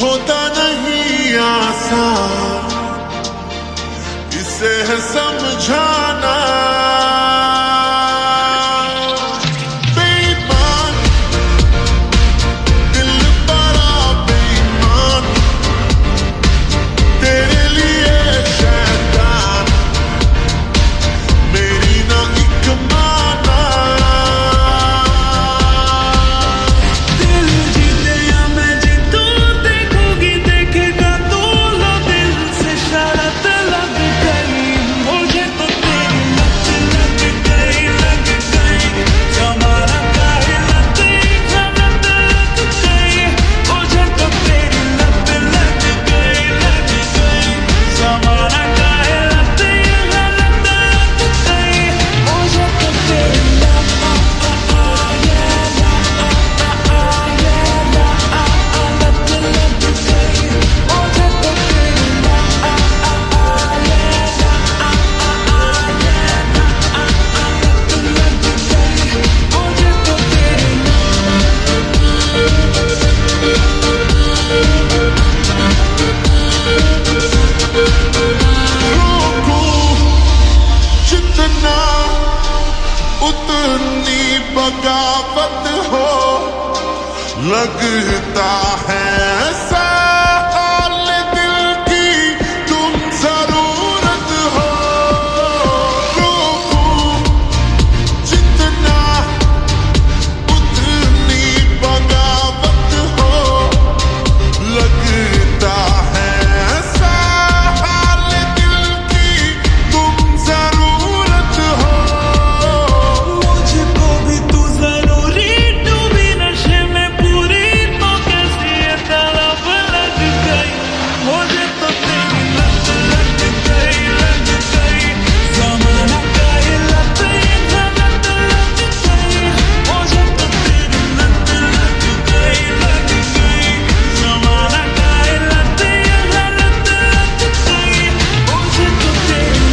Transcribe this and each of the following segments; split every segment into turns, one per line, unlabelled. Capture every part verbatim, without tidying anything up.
होता नहीं आसान इसे है समझाना। बेईमान दिल बड़ा बेईमान, तेरे लिए शैतान मेरी ना एक माना।
दिल जीते या मैं जीतूं, देखोगी देखेगा तू, लो दिल से शरत लग गई मुझे तो तेरी लत लग गई, लग गई जमाना काहे लत गलत लग गई मुझे तो तेरी लत लग गई, लग गई जमाना काहे लत गलत लग गई मुझे तो तेरी लत
जितना उतनी बगावत हो, लगता है साल दिल की तुम जरूरत हो। रोकूं जितना उतनी बगावत हो, लगता है साल दिल की तुम जरूरत हो।
मुझको भी तू जरूरी, डूबी नशे में पूरी तो कैसी ये तड़प लग गई मुझे तो तेरी लत लग गई, लग गई जमाना काहे लत गलत लग गई मुझे तो तेरी लत लग गई, लग गई जमाना काहे लत गलत लग गई मुझे तो तेरी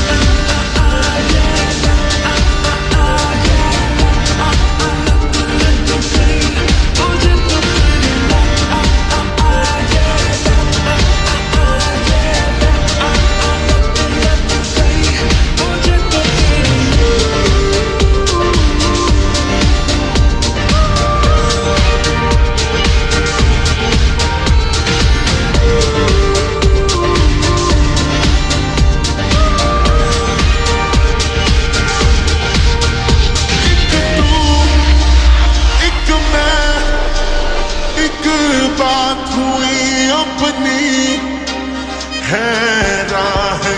एक मैं एक बात हुई अपनी है राह